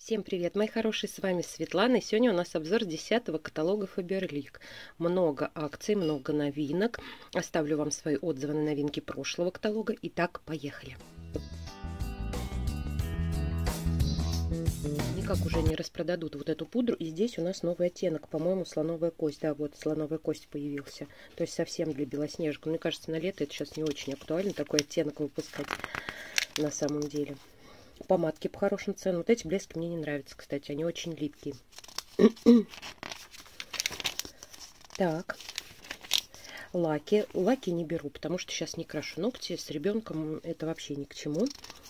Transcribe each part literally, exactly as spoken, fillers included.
Всем привет, мои хорошие, с вами Светлана, и сегодня у нас обзор десятого каталога Faberlic. Много акций, много новинок. Оставлю вам свои отзывы на новинки прошлого каталога. Итак, поехали. Никак уже не распродадут вот эту пудру. И здесь у нас новый оттенок, по-моему, слоновая кость. Да, вот слоновая кость появился. То есть совсем для Белоснежка. Мне кажется, на лето это сейчас не очень актуально, такой оттенок выпускать на самом деле. Помадки по хорошим ценам. Вот эти блески мне не нравятся, кстати. Они очень липкие. Так. Лаки. Лаки не беру, потому что сейчас не крашу ногти. С ребенком это вообще ни к чему.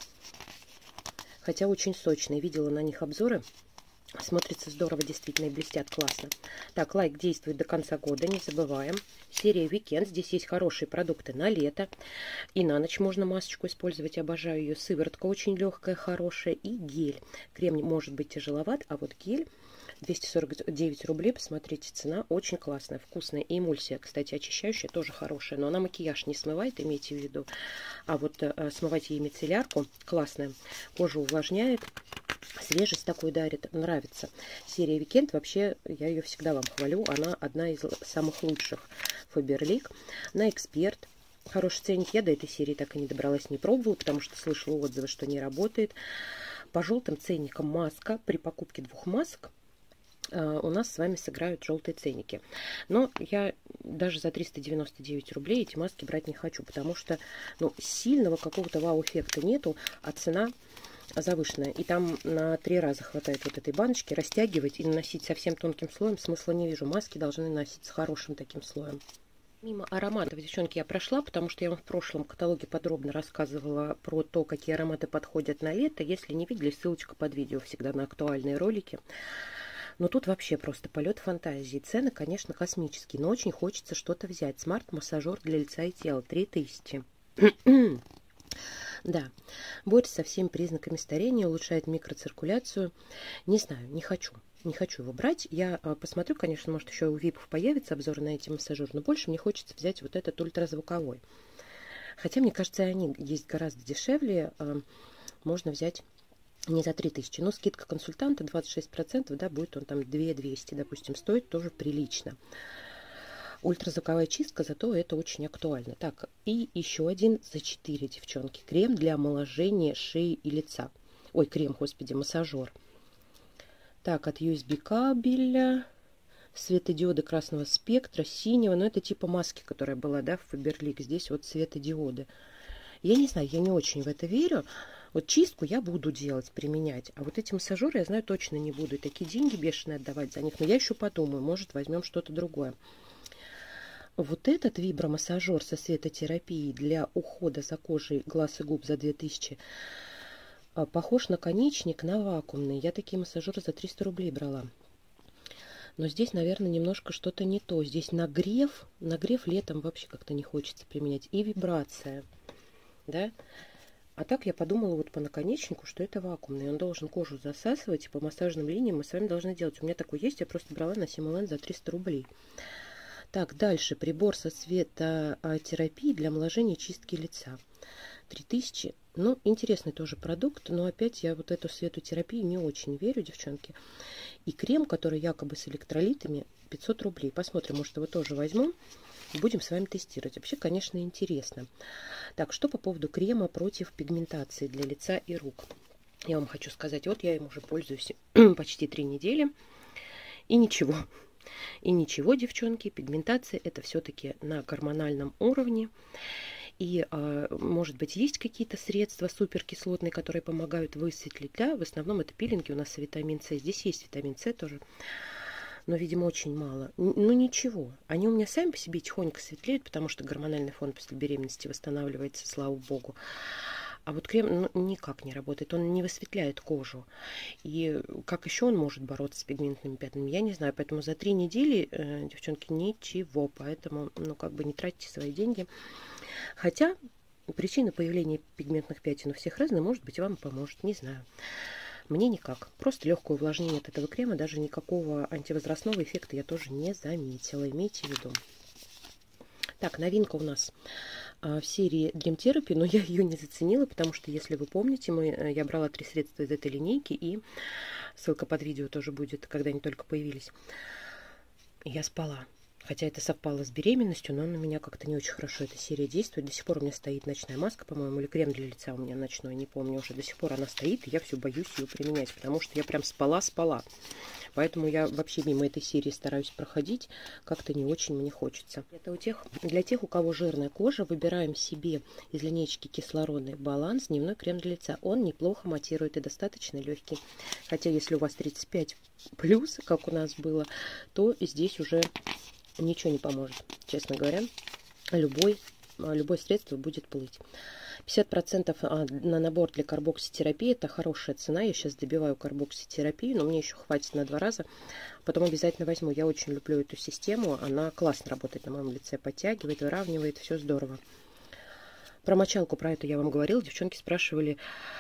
Хотя очень сочные. Видела на них обзоры. Смотрится здорово, действительно, и блестят классно. Так, лайк действует до конца года, не забываем. Серия Weekend. Здесь есть хорошие продукты на лето. И на ночь можно масочку использовать, обожаю ее. Сыворотка очень легкая, хорошая. И гель. Крем может быть тяжеловат, а вот гель двести сорок девять рублей. Посмотрите, цена очень классная, вкусная. И эмульсия, кстати, очищающая, тоже хорошая. Но она макияж не смывает, имейте в виду. А вот э, смывать ей мицеллярку классная. Кожу увлажняет. Свежесть такой дарит, нравится. Серия Weekend, вообще, я ее всегда вам хвалю. Она одна из самых лучших Faberlic. На Эксперт. Хороший ценник. Я до этой серии так и не добралась, не пробовала, потому что слышала отзывы, что не работает. По желтым ценникам маска. При покупке двух масок у нас с вами сыграют желтые ценники. Но я даже за триста девяносто девять рублей эти маски брать не хочу, потому что ну, сильного какого-то вау-эффекта нету, а цена завышенная. И там на три раза хватает вот этой баночки. Растягивать и наносить совсем тонким слоем смысла не вижу. Маски должны носить с хорошим таким слоем. Мимо ароматов, девчонки, я прошла, потому что я вам в прошлом каталоге подробно рассказывала про то, какие ароматы подходят на лето. Если не видели, ссылочка под видео всегда на актуальные ролики. Но тут вообще просто полет фантазии. Цены, конечно, космические, но очень хочется что-то взять. Смарт-массажер для лица и тела. три тысячи. Да, борется со всеми признаками старения, улучшает микроциркуляцию. Не знаю, не хочу. Не хочу его брать. Я посмотрю, конечно, может еще у випов появится обзор на эти массажеры, но больше мне хочется взять вот этот ультразвуковой. Хотя, мне кажется, они есть гораздо дешевле. Можно взять не за три тысячи, но скидка консультанта двадцать шесть процентов, да, будет он там две тысячи двести, допустим, стоит тоже прилично. Ультразвуковая чистка, зато это очень актуально. Так, и еще один за четыре, девчонки. Крем для омоложения шеи и лица. Ой, крем, господи, массажер. Так, от ю эс би кабеля, светодиоды красного спектра, синего. Но это типа маски, которая была, да, в Faberlic. Здесь вот светодиоды. Я не знаю, я не очень в это верю. Вот чистку я буду делать, применять. А вот эти массажеры, я знаю, точно не буду. И такие деньги бешеные отдавать за них. Но я еще подумаю, может, возьмем что-то другое. Вот этот вибромассажер со светотерапией для ухода за кожей глаз и губ за две тысячи похож на конечник, на вакуумный. Я такие массажеры за триста рублей брала. Но здесь, наверное, немножко что-то не то. Здесь нагрев. Нагрев летом вообще как-то не хочется применять. И вибрация. Да? А так я подумала вот по наконечнику, что это вакуумный. Он должен кожу засасывать. И по массажным линиям мы с вами должны делать. У меня такой есть. Я просто брала на Симолен за триста рублей. Так, дальше прибор со светотерапией для омоложения и чистки лица. три тысячи. Ну, интересный тоже продукт, но опять я вот эту светотерапию не очень верю, девчонки. И крем, который якобы с электролитами, пятьсот рублей. Посмотрим, может, его тоже возьму. Будем с вами тестировать. Вообще, конечно, интересно. Так, что по поводу крема против пигментации для лица и рук? Я вам хочу сказать, вот я им уже пользуюсь почти три недели. И ничего. И ничего, девчонки, пигментация это все-таки на гормональном уровне. И, э, может быть, есть какие-то средства суперкислотные, которые помогают высветлить. Да, в основном это пилинги у нас с витамин С. Здесь есть витамин С тоже. Но, видимо, очень мало. Ну, ничего. Они у меня сами по себе тихонько светлеют, потому что гормональный фон после беременности восстанавливается, слава богу. А вот крем ну, никак не работает, он не высветляет кожу. И как еще он может бороться с пигментными пятнами, я не знаю. Поэтому за три недели, э, девчонки, ничего. Поэтому, ну, как бы не тратьте свои деньги. Хотя причина появления пигментных пятен у всех разная. Может быть, вам поможет, не знаю. Мне никак. Просто легкое увлажнение от этого крема. Даже никакого антивозрастного эффекта я тоже не заметила. Имейте в виду. Так, новинка у нас в серии Dream Therapy, но я ее не заценила, потому что, если вы помните, мы, я брала три средства из этой линейки, и Ссылка под видео тоже будет, когда они только появились. Я спала. Хотя это совпало с беременностью, но на меня как-то не очень хорошо эта серия действует. До сих пор у меня стоит ночная маска, по-моему, или крем для лица у меня ночной, не помню уже. До сих пор она стоит, и я все боюсь ее применять, потому что я прям спала-спала. Поэтому я вообще мимо этой серии стараюсь проходить. Как-то не очень мне хочется. Это у тех, для тех, у кого жирная кожа, выбираем себе из линейки кислородный баланс дневной крем для лица. Он неплохо матирует и достаточно легкий. Хотя если у вас тридцать пять плюс, как у нас было, то здесь уже ничего не поможет, честно говоря. Любой, любое средство будет плыть. пятьдесят процентов на набор для карбокситерапии. Это хорошая цена. Я сейчас добиваю карбокситерапию, но мне еще хватит на два раза. Потом обязательно возьму. Я очень люблю эту систему. Она классно работает на моем лице. Подтягивает, выравнивает. Все здорово. Про мочалку, про это я вам говорила. Девчонки спрашивали,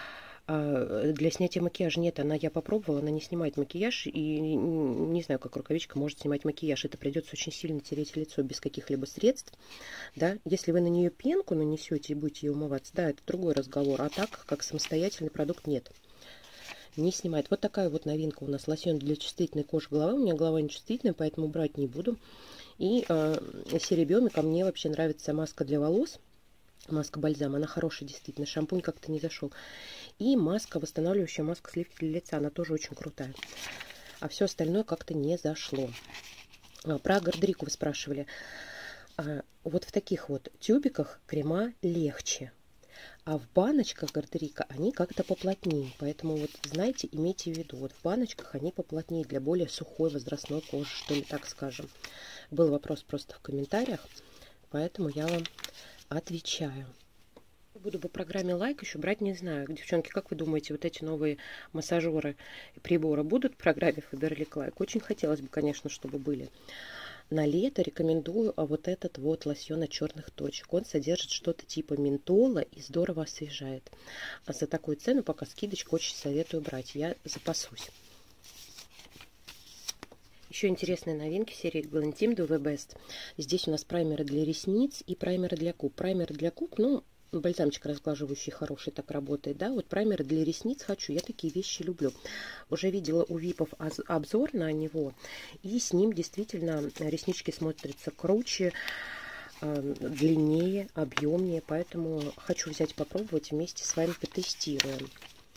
для снятия макияжа. Нет, она, я попробовала, она не снимает макияж, и не знаю, как рукавичка может снимать макияж. Это придется очень сильно тереть лицо без каких-либо средств, да. Если вы на нее пенку нанесете и будете ее умываться, да, это другой разговор. А так, как самостоятельный продукт, нет, не снимает. Вот такая вот новинка у нас. Лосьон для чувствительной кожи головы. У меня голова не чувствительная, поэтому брать не буду. И э, серия Биомика. Мне вообще нравится маска для волос. Маска бальзам, она хорошая действительно. Шампунь как-то не зашел. И маска, восстанавливающая маска сливки для лица. Она тоже очень крутая. А все остальное как-то не зашло. А, про Гордрику вы спрашивали. А, вот в таких вот тюбиках крема легче. А в баночках Гордрика они как-то поплотнее. Поэтому вот, знаете, имейте в виду. Вот в баночках они поплотнее для более сухой возрастной кожи, что ли, так скажем. Был вопрос просто в комментариях. Поэтому я вам отвечаю. Буду по программе лайк еще брать не знаю. Девчонки, как вы думаете, вот эти новые массажеры и приборы будут в программе Faberlic Like? Очень хотелось бы, конечно, чтобы были. На лето рекомендую а вот этот вот лосьон от черных точек. Он содержит что-то типа ментола и здорово освежает. А за такую цену пока скидочку очень советую брать. Я запасусь. Еще интересные новинки серии Glentim Do The Best. Здесь у нас праймеры для ресниц и праймеры для губ. Праймеры для губ, ну, бальзамчик разглаживающий хороший так работает, да. Вот праймеры для ресниц хочу, я такие вещи люблю. Уже видела у випов обзор на него, и с ним действительно реснички смотрятся круче, длиннее, объемнее, поэтому хочу взять попробовать, вместе с вами потестируем.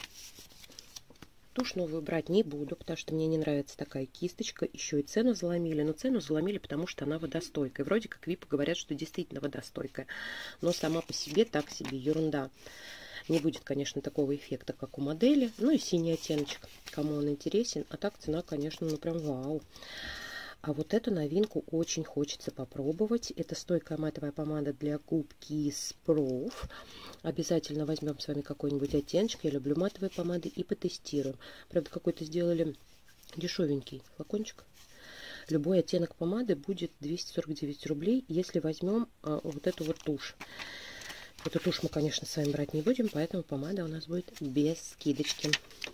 Тушь новую брать не буду, потому что мне не нравится такая кисточка. Еще и цену заломили. Но цену заломили, потому что она водостойкая. Вроде как випы говорят, что действительно водостойкая. Но сама по себе так себе ерунда. Не будет, конечно, такого эффекта, как у модели. Ну и синий оттеночек, кому он интересен. А так цена, конечно, ну прям вау. А вот эту новинку очень хочется попробовать. Это стойкая матовая помада для губ Kiss Proof. Обязательно возьмем с вами какой-нибудь оттеночек. Я люблю матовые помады и потестируем. Правда, какой-то сделали дешевенький флакончик. Любой оттенок помады будет двести сорок девять рублей, если возьмем а, вот эту вот тушь. Эту тушь мы, конечно, с вами брать не будем, поэтому помада у нас будет без скидочки.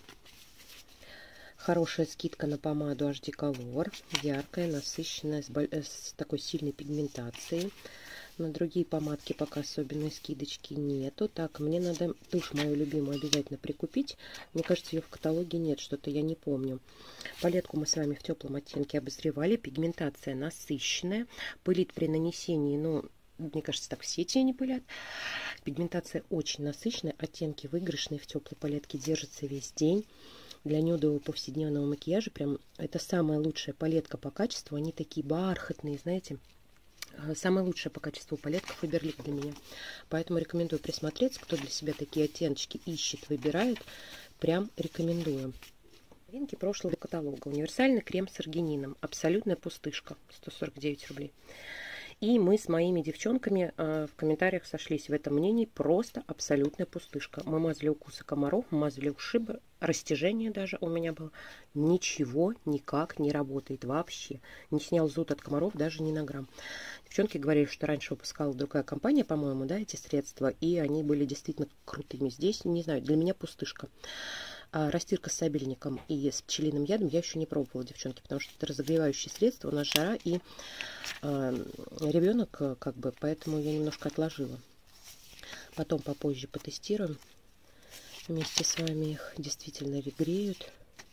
Хорошая скидка на помаду эйч ди Color. Яркая, насыщенная, с, с такой сильной пигментацией. На другие помадки пока особенной скидочки нету. Так, мне надо тушь мою любимую обязательно прикупить. Мне кажется, ее в каталоге нет, что-то я не помню. Палетку мы с вами в теплом оттенке обозревали. Пигментация насыщенная. Пылит при нанесении, но мне кажется, так все тени пылят. Пигментация очень насыщенная. Оттенки выигрышные в теплой палетке, держатся весь день. Для нюдового повседневного макияжа прям это самая лучшая палетка по качеству. Они такие бархатные, знаете. Самая лучшая по качеству палетка Faberlic для меня. Поэтому рекомендую присмотреться, кто для себя такие оттеночки ищет, выбирает. Прям рекомендую. Новинки прошлого каталога. Универсальный крем с аргинином. Абсолютная пустышка. сто сорок девять рублей. И мы с моими девчонками э, в комментариях сошлись в этом мнении. Просто абсолютная пустышка. Мы мазали укусы комаров, мазали ушибы, растяжение даже у меня было. Ничего никак не работает вообще. Не снял зуд от комаров даже ни на грамм. Девчонки говорили, что раньше выпускала другая компания, по-моему, да, эти средства. И они были действительно крутыми. Здесь, не знаю, для меня пустышка. А растирка с сабельником и с пчелиным ядом я еще не пробовала, девчонки, потому что это разогревающее средство, у нас жара и э, ребенок, как бы, поэтому я немножко отложила. Потом попозже потестируем вместе с вами их. Действительно регреют.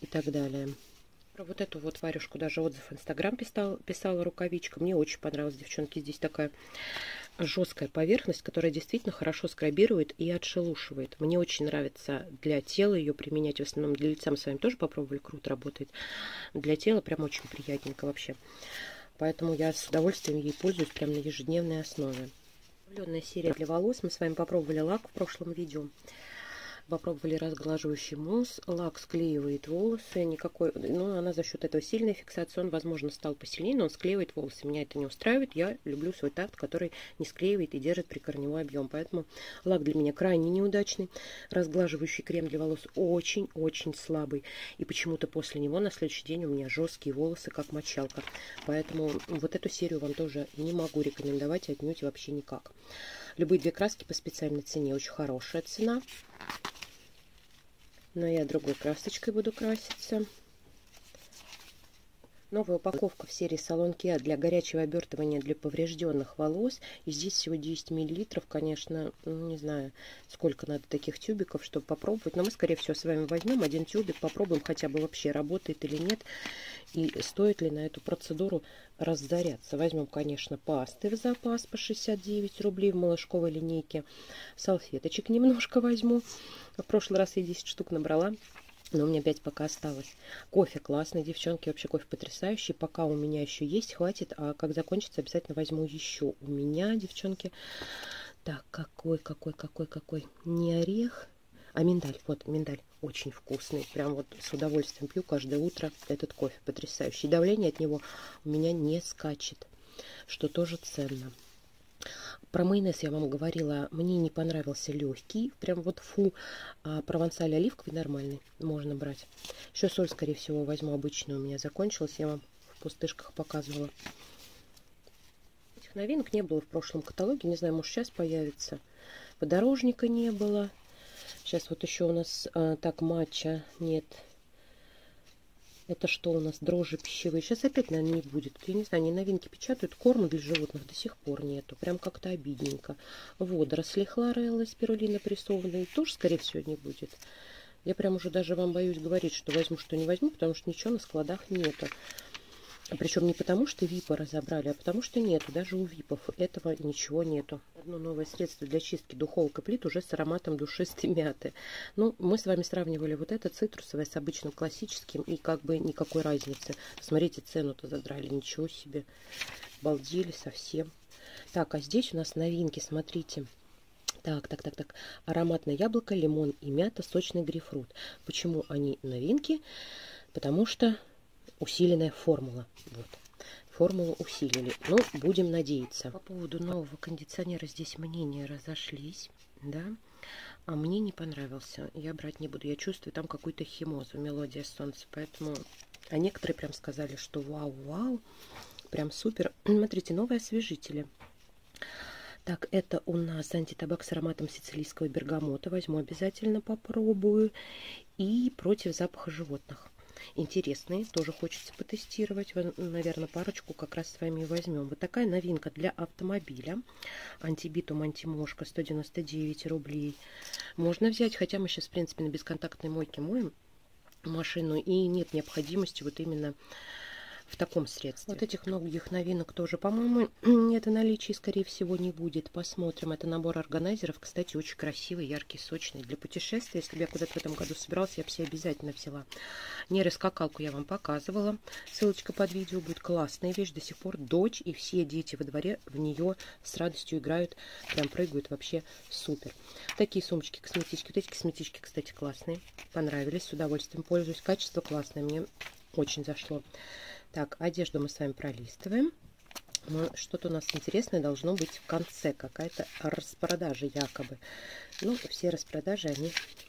и так далее. Про вот эту вот варежку даже отзыв в Инстаграм писал, писала рукавичка. Мне очень понравилась, девчонки. Здесь такая жесткая поверхность, которая действительно хорошо скрабирует и отшелушивает. Мне очень нравится для тела ее применять. В основном для лица мы с вами тоже попробовали. Круто работает. Для тела прям очень приятненько вообще. Поэтому я с удовольствием ей пользуюсь прям на ежедневной основе. Обновленная серия для волос. Мы с вами попробовали лак в прошлом видео. Попробовали разглаживающий мусс. Лак склеивает волосы. Никакой, ну, она за счет этого сильной фиксации. Он, возможно, стал посильнее, но он склеивает волосы. Меня это не устраивает. Я люблю свой такт, который не склеивает и держит прикорневой объем. Поэтому лак для меня крайне неудачный. Разглаживающий крем для волос очень-очень слабый. И почему-то после него на следующий день у меня жесткие волосы, как мочалка. Поэтому вот эту серию вам тоже не могу рекомендовать отнюдь вообще никак. Любые две краски по специальной цене. Очень хорошая цена. Но я другой красочкой буду краситься. Новая упаковка в серии Salon Kia для горячего обертывания для поврежденных волос. И здесь всего десять миллилитров. Конечно, ну, не знаю, сколько надо таких тюбиков, чтобы попробовать. Но мы, скорее всего, с вами возьмем один тюбик, попробуем хотя бы вообще работает или нет. И стоит ли на эту процедуру разоряться. Возьмем, конечно, пасты в запас по шестьдесят девять рублей в малышковой линейке. Салфеточек немножко возьму. В прошлый раз я десять штук набрала. Но у меня пять пока осталось. Кофе классный, девчонки. Вообще кофе потрясающий. Пока у меня еще есть, хватит. А как закончится, обязательно возьму еще. У меня, девчонки. Так, какой, какой, какой, какой. Не орех, а миндаль. Вот, миндаль очень вкусный. Прям вот с удовольствием пью каждое утро этот кофе. Потрясающий. Давление от него у меня не скачет. Что тоже ценно. Про майонез я вам говорила, мне не понравился легкий, прям вот фу, а провансаль оливковый нормальный, можно брать. Еще соль, скорее всего, возьму обычную, у меня закончилась, я вам в пустышках показывала. Этих новинок не было в прошлом каталоге, не знаю, может сейчас появится. Подорожника не было. Сейчас вот еще у нас, а, так, матча нет. Это что у нас? Дрожжи пищевые. Сейчас опять, наверное, не будет. Я не знаю, они новинки печатают. Корма для животных до сих пор нету. Прям как-то обидненько. Водоросли хлореллы, спирулина прессованные. Тоже, скорее всего, не будет. Я прям уже даже вам боюсь говорить, что возьму, что не возьму, потому что ничего на складах нету. Причем не потому, что випы разобрали, а потому что нету. Даже у випов этого ничего нету. Одно новое средство для чистки духовок и плит уже с ароматом душистой мяты. Ну, мы с вами сравнивали вот это цитрусовое с обычным классическим. И как бы никакой разницы. Смотрите, цену-то задрали. Ничего себе. Балдели совсем. Так, а здесь у нас новинки. Смотрите. Так, так, так, так. Ароматное яблоко, лимон и мята, сочный грейпфрут. Почему они новинки? Потому что усиленная формула. Вот. Формулу усилили. Ну, будем надеяться. По поводу нового кондиционера здесь мнения разошлись. Да. А мне не понравился. Я брать не буду. Я чувствую там какую-то химозу. Мелодия солнца. Поэтому... А некоторые прям сказали, что вау-вау. Прям супер. Смотрите, новые освежители. Так, это у нас антитабак с ароматом сицилийского бергамота. Возьму обязательно, попробую. И против запаха животных. Интересные, тоже хочется потестировать. Наверное, парочку как раз с вами возьмем. Вот такая новинка для автомобиля. Антибитум, антимошка, сто девяносто девять рублей. Можно взять, хотя мы сейчас, в принципе, на бесконтактной мойке моем машину. И нет необходимости вот именно в таком средстве. Вот этих многих новинок тоже, по-моему, это наличие, скорее всего, не будет. Посмотрим. Это набор органайзеров. Кстати, очень красивый, яркий, сочный. Для путешествия, если бы я куда-то в этом году собиралась, я бы себе обязательно взяла. Нейроскакалку я вам показывала. Ссылочка под видео будет. Классная вещь. До сих пор дочь и все дети во дворе в нее с радостью играют. Прям прыгают. Вообще супер. Такие сумочки, косметички. Вот эти косметички, кстати, классные. Понравились. С удовольствием пользуюсь. Качество классное. Мне очень зашло. Так, одежду мы с вами пролистываем. Что-то у нас интересное должно быть в конце. Какая-то распродажа якобы. Ну, все распродажи, они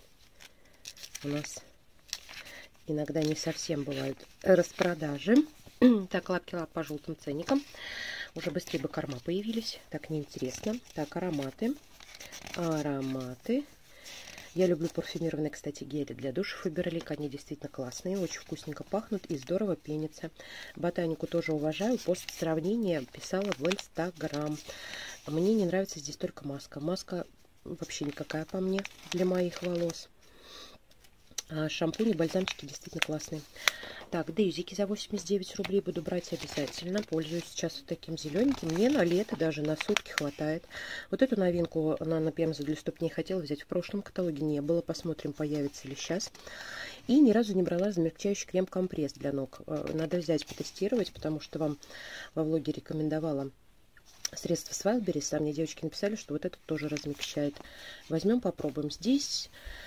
у нас иногда не совсем бывают распродажи. Так, лапки-лап по желтым ценникам. Уже быстрее бы корма появились. Так, неинтересно. Так, ароматы. Ароматы. Я люблю парфюмированные, кстати, гели для душа Фаберлик. Они действительно классные, очень вкусненько пахнут и здорово пенятся. Ботанику тоже уважаю. Пост сравнения писала в Инстаграм. Мне не нравится здесь только маска. Маска вообще никакая по мне для моих волос. А шампуни, бальзамчики действительно классные. Так, дейзики за восемьдесят девять рублей буду брать обязательно. Пользуюсь сейчас вот таким зелененьким. Мне на лето даже на сутки хватает. Вот эту новинку на пемзу для ступней хотела взять. В прошлом каталоге не было. Посмотрим, появится ли сейчас. И ни разу не брала замягчающий крем-компресс для ног. Надо взять, потестировать, потому что вам во влоге рекомендовала средство с Wildberries. А мне девочки написали, что вот это тоже размягчает. Возьмем, попробуем. Здесь...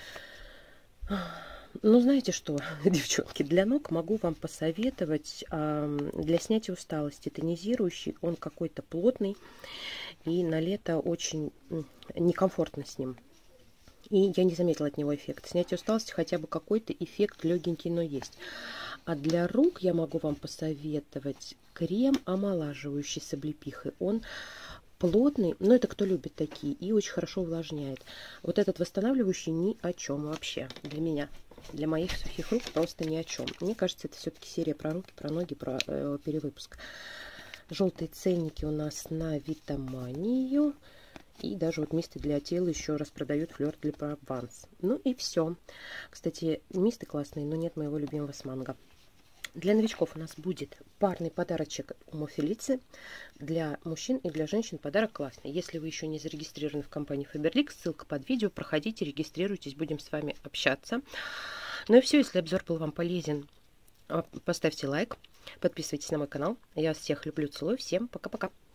Ну, знаете что, девчонки, для ног могу вам посоветовать э, для снятия усталости тонизирующий. Он какой-то плотный, и на лето очень некомфортно с ним. И я не заметила от него эффект. Снятие усталости хотя бы какой-то эффект легенький, но есть. А для рук я могу вам посоветовать крем омолаживающий с облепихой. Он плотный, но это кто любит такие, и очень хорошо увлажняет. Вот этот восстанавливающий ни о чем вообще для меня. Для моих сухих рук просто ни о чем. Мне кажется, это все-таки серия про руки, про ноги, про э, перевыпуск. Желтые ценники у нас на Витаманию. И даже вот мисты для тела еще раз продают Fleur de Provence. Ну и все. Кстати, мисты классные, но нет моего любимого с манго. Для новичков у нас будет парный подарочек у Мофелицы. Для мужчин и для женщин подарок классный. Если вы еще не зарегистрированы в компании Faberlic, ссылка под видео. Проходите, регистрируйтесь, будем с вами общаться. Ну и все, если обзор был вам полезен, поставьте лайк, подписывайтесь на мой канал. Я вас всех люблю, целую. Всем пока-пока.